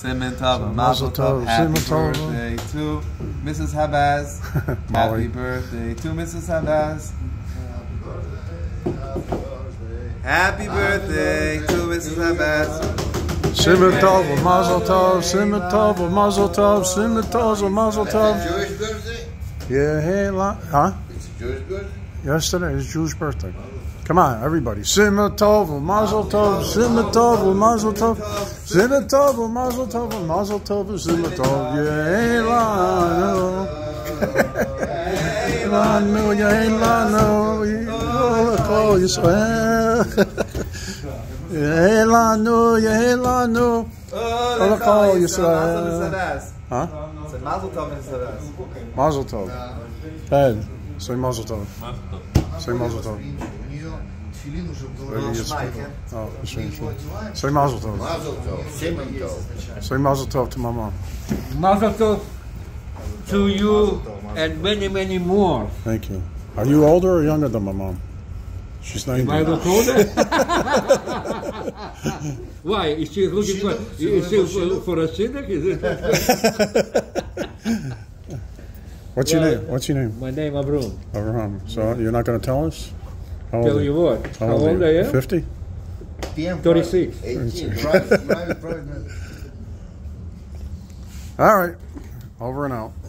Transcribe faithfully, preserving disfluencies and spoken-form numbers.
Siman Tov, Mazel Tov, happy birthday to Missus Habaz. Happy birthday to Missus Habaz. Happy birthday to Missus Habaz. Siman Tov, Mazel Tov, Siman Tov, Mazel Tov, Siman Tov, Mazel Tov. Jewish birthday? Yeah, hey, huh? It's a Jewish birthday? Yesterday is Jewish birthday. Come on, everybody. Siman Tov, Mazel Tov, Siman Tov, Mazel Tov, Siman Tov, Mazel Tov, Mazel Tov, Siman Tov. Yeah, Lano. Lano, yeah, Lano. Oh, you swear. Yeah, Lano, yeah, Lano. Oh, call you, sir. Huh? Say Mazel Tov, Missus Habaz. Mazel Tov. Ed, say Mazel Tov. Say Mazel Tov. Maybe it's oh, it's say Mazel Tov. Mazel Tov. Siman Tov. Say Mazel Tov to my mom. Mazel Tov to you and many, many more. Thank you. Are you older or younger than my mom? She's ninety. Am I look older? Why? Is she looking for, is she for, for a shidduch? Is it? What's your name? What's your name? My name Avrum. Abraham. So you're not going to tell us? How old Tell are you what? How, How old, old are I you? am? Fifty? thirty-six. eighteen. Private, private, private. All right. Over and out.